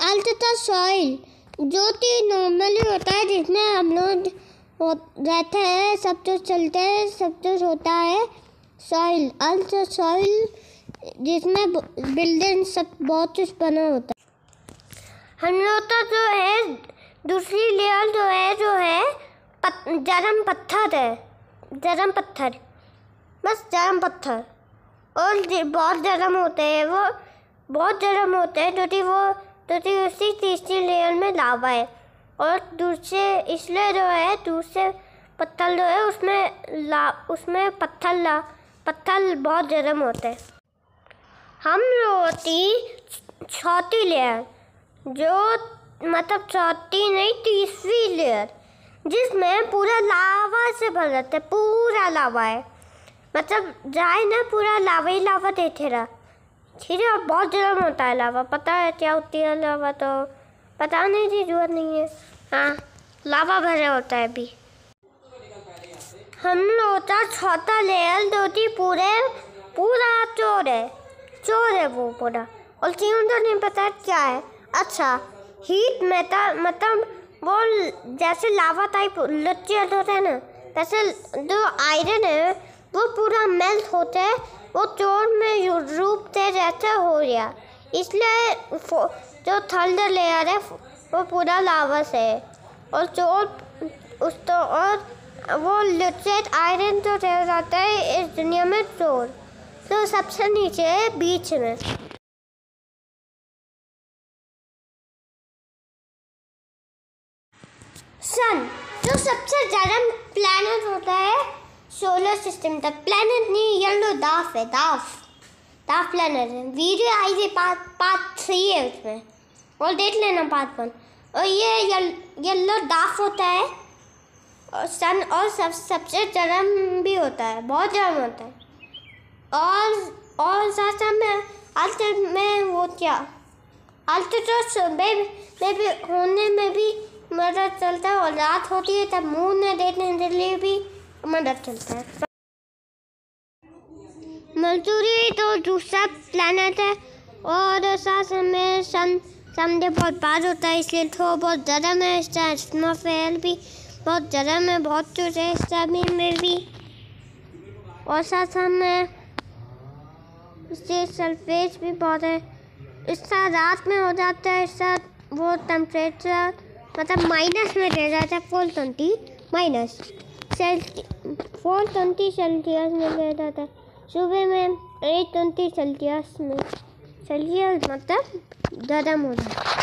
अल्टरता soil जो कि normally होता है, जिसमें हम लोग रहते हैं, सब कुछ चलते हैं, सब कुछ होता है। सॉइल, अल्टरता सॉइल जिसमें बिल्डिंग सब बहुत कुछ बना होता है। हम लोग का जो है दूसरी लेयर जो है गर्म पत्थर है, गर्म पत्थर, बस गर्म पत्थर। और बहुत गर्म होते हैं, वो बहुत गर्म होते हैं क्योंकि उसी तीसरी लेयर में लावा है। और दूसरे इसलिए जो है दूसरे पत्थर जो है उसमें पत्थर बहुत गर्म होते हैं। हम लोग की चौथी लेयर जो मतलब चौथी नहीं तीसरी लेयर, जिसमें पूरा लावा से भर जाता है, पूरा लावा है, मतलब जाए ना पूरा लावा ही लावा देते रहा। ठीक है, और बहुत गर्म होता है लावा। पता है क्या होती है लावा? तो पता नहीं थी, जरूरत नहीं है। हाँ, लावा भरा होता है अभी। हम लोग का चौथा लेयर जो थी पूरा चोर है वो पूरा। और क्यों तो नहीं पता क्या है। अच्छा, हीट मेटल मतलब वो जैसे लावा टाइप लुच्चे होते हैं ना, वैसे जो आयरन है वो पूरा मेल्ट होता है, वो चोर में रूप से जैसे हो गया। इसलिए जो थर्ड लेयर है वो पूरा लावा से है। और चोर और वो लिक्विड आयरन तो रह जाता है इस दुनिया में चोर, तो सबसे नीचे है बीच में। सन जो सबसे गर्म प्लैनेट होता है सोलर सिस्टम का। प्लैनेट नहीं, येलो डार्क है, डार्क प्लैनेट है। वीडियो आई थी पार्ट 3 है उसमें, और देख लेना पार्ट 1। और ये येलो डार्क होता है और सन और सबसे गर्म भी होता है, बहुत गर्म होता है। और साथ में अल्टर में वो क्या अल्ट्रा में भी होने में भी मदद चलता है, और रात होती है तब मून में देखने के लिए भी मदद चलता है। मर्क्यूरी तो दूसरा प्लैनेट है, और साथ में सन समझे बहुत बार होता है, इसलिए थोड़ा बहुत गर्म है। इसका एटमॉस्फेयर भी बहुत गर्म है, बहुत कुछ है इस ज़मीन में भी। और साथ में इससे सरफेस भी बहुत है। इसका रात में हो जाता है, इसका वो टेम्परेचर मतलब माइनस में रह जाता है, 420 सेल्सियस में रह जाता है। सुबह में 820 सेल्सियस में, सेल्सियस मतलब गर्म हो जाता है।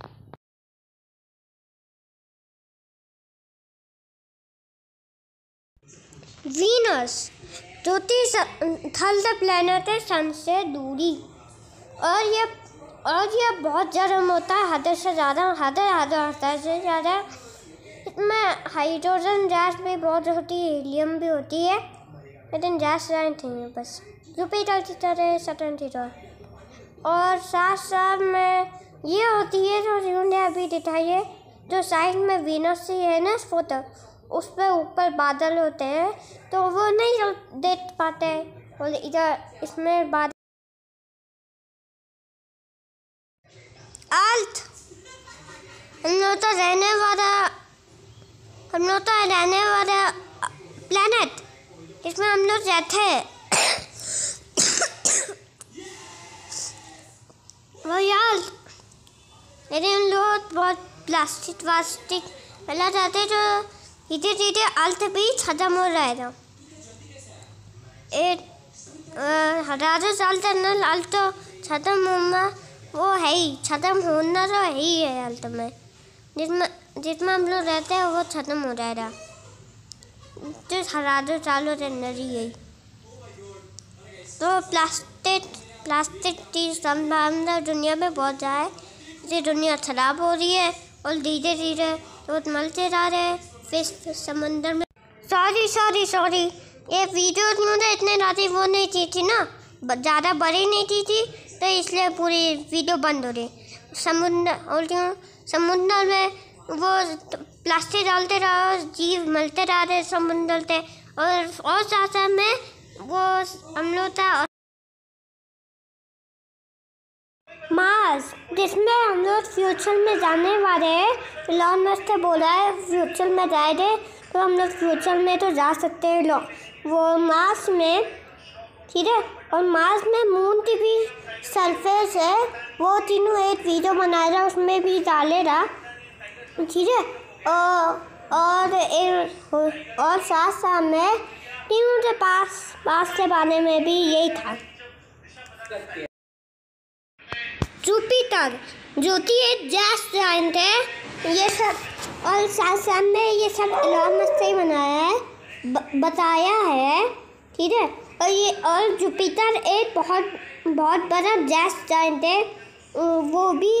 वीनस जो थर्ड प्लैनेट है सन से दूरी, और ये बहुत गर्म होता है, हद से ज़्यादा। इसमें हाइड्रोजन गैस भी बहुत होती है, हीलियम भी होती है, लेकिन गैस नहीं है बस। जुपिटर की तरह, सैटर्न की तरह। और साथ में ये होती है जो जिन्होंने अभी दिखाई है, जो साइड में वीनस से है ना फोटो, उस पर ऊपर बादल होते हैं, तो वो नहीं देख पाते। और इधर इसमें बादल अर्थ हम लोग तो रहने वाला प्लैनेट, इसमें हम लोग रहते हैं। वो यार, लेकिन हम लोग बहुत प्लास्टिक फैला जाते हैं, जो धीरे अर्थ भी खत्म हो जाएगा। 1000 साल तक अर्थ तो खत्म होना, वो है ही, खत्म होना तो है ही है। अर्थ में जिसमें हम लोग रहते हैं वो खत्म हो जाएगा, जो 1000 सालों के अंदर ही है। तो प्लास्टिक की संभावना दुनिया में बहुत ज़्यादा है, इससे दुनिया खराब हो रही है, और धीरे धीरे तो मरते जा रहे हैं फिश समंदर में। सॉरी, ये वीडियो मुझे इतने ज़्यादा वो नहीं की थी ना, ज़्यादा बड़ी नहीं की थी, तो इसलिए पूरी वीडियो बंद हो रही। समुद्र में वो प्लास्टिक डालते रहो, जीव मरते जा रहे समुद्र से। और साथ में वो हम लोग था मार्स, जिसमें हम लोग फ्यूचर में जाने वाले हैं। इलॉन मस्क ने बोला है फ्यूचर में जाएंगे, तो हम लोग फ्यूचर में तो जा सकते हैं वो मार्स में, ठीक है। और मार्स में मून की भी सरफेस है, वो तीनों एक वीडियो बनाएगा, उसमें भी डालेगा, ठीक है। और साथ साथ में तीनों के पास के बारे में भी यही था। जुपिटर, जो कि एक गैस जायंट है, ये सब और साथ में ये सब इलॉन मस्क ने बनाया है, बताया है, ठीक है। और जुपिटर एक बहुत बड़ा गैस जायंट है, वो भी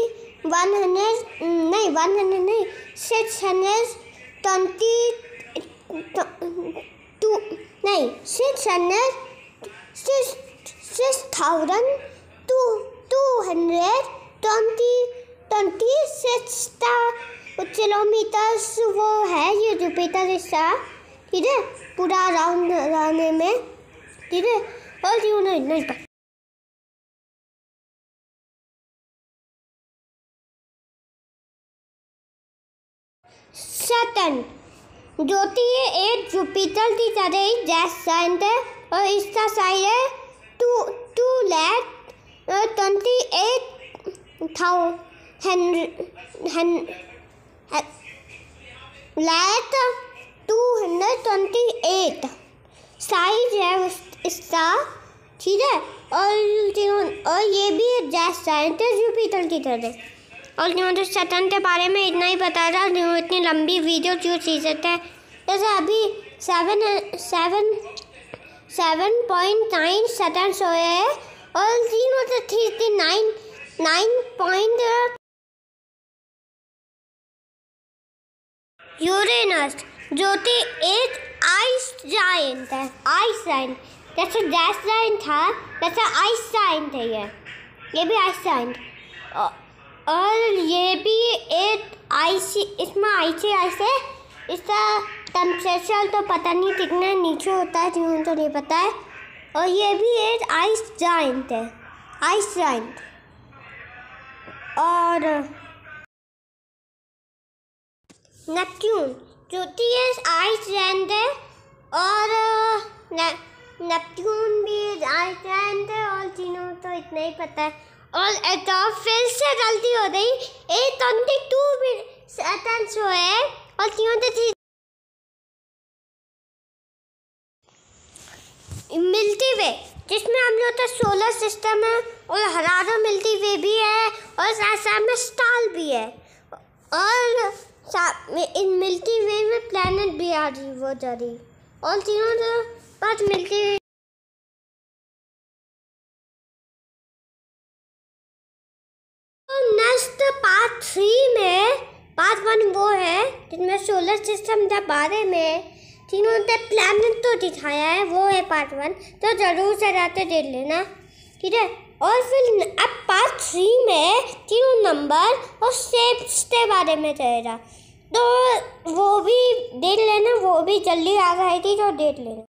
626 किलोमीटर वो है ये जुपिटर हिस्सा, ठीक है, पूरा राउंड रहने में, ठीक है। और क्यों नहीं सैटर्न, जो कि एक जुपिटर की तरह ही गैस जायंट है, और इसका साइज है 228 साइज है इसका, ठीक है। और ये भी गैस जायंट है जुपिटर की तरह। और न्यूटन सैटर्न के बारे में इतना ही बताया था। इतनी लंबी वीडियो क्यों चीज़ें थे, जैसे अभी 7.9 सैटर्न सोए हैं, और 9 यूरेनस, जो कि एक आइस जायंट है, आइस जायंट, जैसे गैस जायंट था वैसे आइस जायंट है ये भी आइस जायंट। और ये भी एक इसमें आइस है, इसका टेम्परेचर तो पता नहीं कितना नीचे होता है, क्यों तो नहीं पता है। और ये भी एक आइस जायंट है, आइस जायंट। और नेपट्यून, जो कि आइस जायंट है, और नेपट्यून भी आइस जायंट है, और तीनों तो इतना ही पता है। और फिर से गलती हो गई, 822 भी सैटर्न है, और तीनों तो मिल्की वे, जिसमें हम लोग का सोलर सिस्टम है, और हजारों मिल्की वे भी है, और साथ में स्टार भी है, और इन मिल्की वे में प्लैनेट भी आ रही वो जा रही, और तीनों तो बस मिल्की वे। नेक्स्ट पार्ट 3 में पार्ट 1 वो है जिसमें सोलर सिस्टम के बारे में तीनों ने प्लैनेट तो दिखाया है, वो है पार्ट 1, तो जरूर से जाते देख लेना, ठीक है। और फिर अब पार्ट 3 में तीनों नंबर और शेप्स के बारे में रहेगा, तो वो भी देख लेना, वो भी जल्दी आ जाएगी, तो देख लेना।